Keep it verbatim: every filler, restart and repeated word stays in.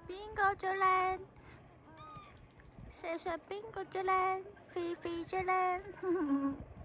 Bingo 就烂，谁说 Bingo 就烂？菲菲就烂。